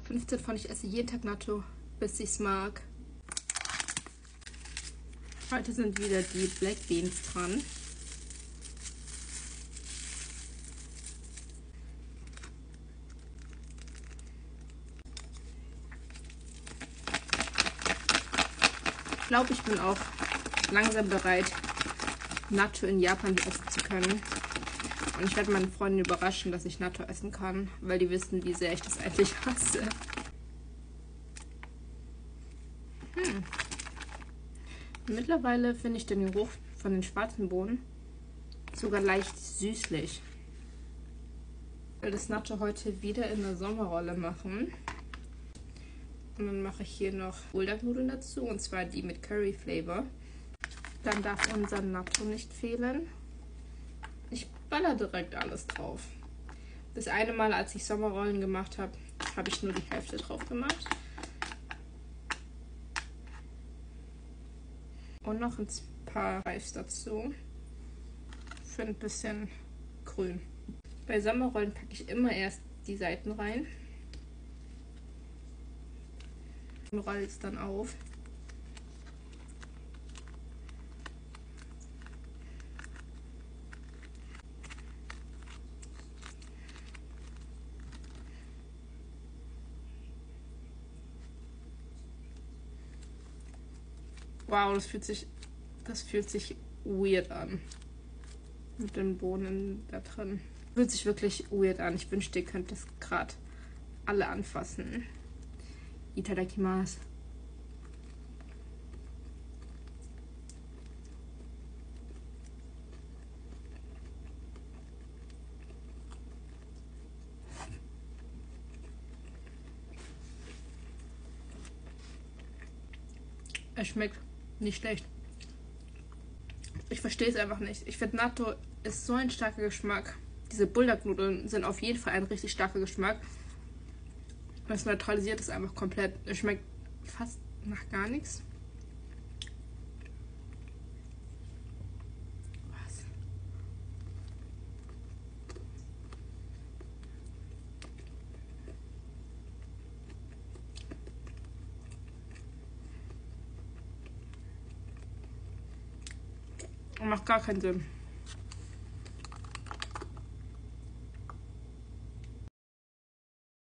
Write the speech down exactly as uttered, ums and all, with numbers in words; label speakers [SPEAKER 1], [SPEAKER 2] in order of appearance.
[SPEAKER 1] fünfzehn von ich esse jeden Tag Natto, bis ich es mag. Heute sind wieder die Black Beans dran. Ich glaube, ich bin auch langsam bereit, Natto in Japan essen zu können. Und ich werde meine Freunde überraschen, dass ich Natto essen kann, weil die wissen, wie sehr ich das eigentlich hasse. Hm. Mittlerweile finde ich den Geruch von den schwarzen Bohnen sogar leicht süßlich. Ich will das Natto heute wieder in der Sommerrolle machen. Und dann mache ich hier noch Bulldog-Nudeln dazu, und zwar die mit Curry-Flavor. Dann darf unser Natto nicht fehlen. Ich baller direkt alles drauf. Das eine Mal, als ich Sommerrollen gemacht habe, habe ich nur die Hälfte drauf gemacht. Und noch ein paar Reis dazu. Für ein bisschen grün. Bei Sommerrollen packe ich immer erst die Seiten rein. Und rolle es dann auf. Wow, das fühlt sich, das fühlt sich weird an. Mit den Bohnen da drin. Fühlt sich wirklich weird an. Ich wünschte, ihr könnt das gerade alle anfassen. Itadakimasu. Es schmeckt nicht schlecht. Ich verstehe es einfach nicht. Ich finde, Natto ist so ein starker Geschmack. Diese Bulldog-Nudeln sind auf jeden Fall ein richtig starker Geschmack. Das neutralisiert es einfach komplett. Es schmeckt fast nach gar nichts. Was? Macht gar keinen Sinn.